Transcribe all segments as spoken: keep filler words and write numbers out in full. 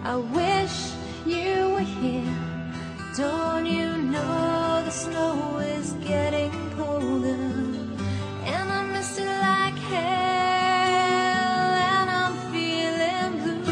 I wish you were here. Don't you know the snow is getting colder, and I miss it like hell, and I'm feeling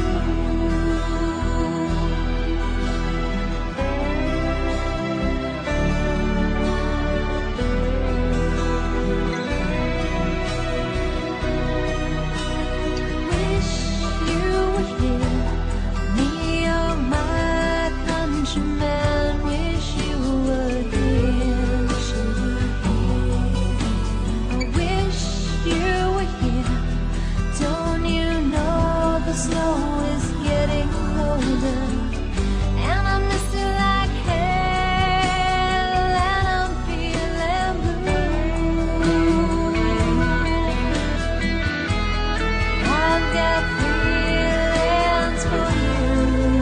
Wish you were here, me or my countrymen. Wish you were here, wish you were here. I wish you were here. Don't you know the snow is getting colder, and I miss it like hell, and I'm feeling blue. I've got feelings for you.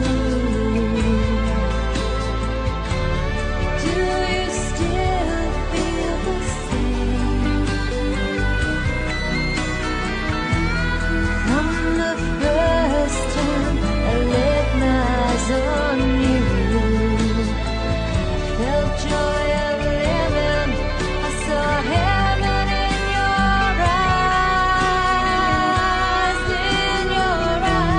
Do you still feel the same? From the first time I laid my eyes on you, felt joy of living. I saw heaven in your eyes, in your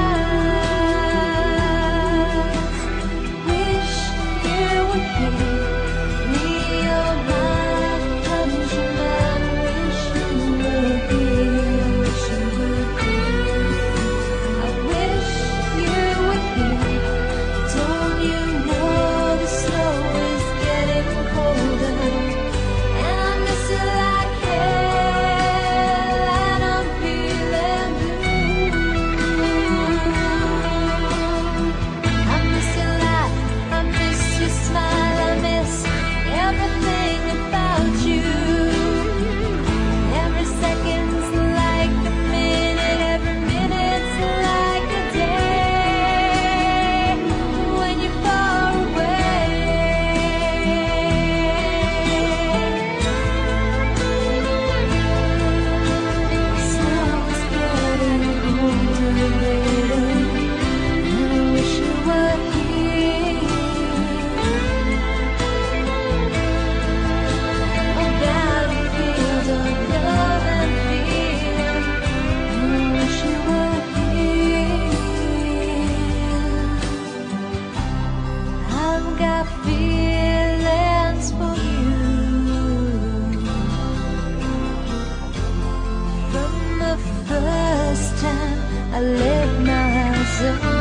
eyes. Wish you were here, me or my countrymen. Wish you were here, wish you were here. I wish you were here. Don't you know the snow is getting colder, and I miss it like hell, and I'm feeling blue. I miss your laugh, I miss your smile, I miss everything about you. Every second's like a minute, every minute's like a day when you're far away. Snow is getting colder, baby, and I wish you were here. A battlefield of love and fear, and I wish you were here. I've got feelings for you. From the first time I laid my eyes on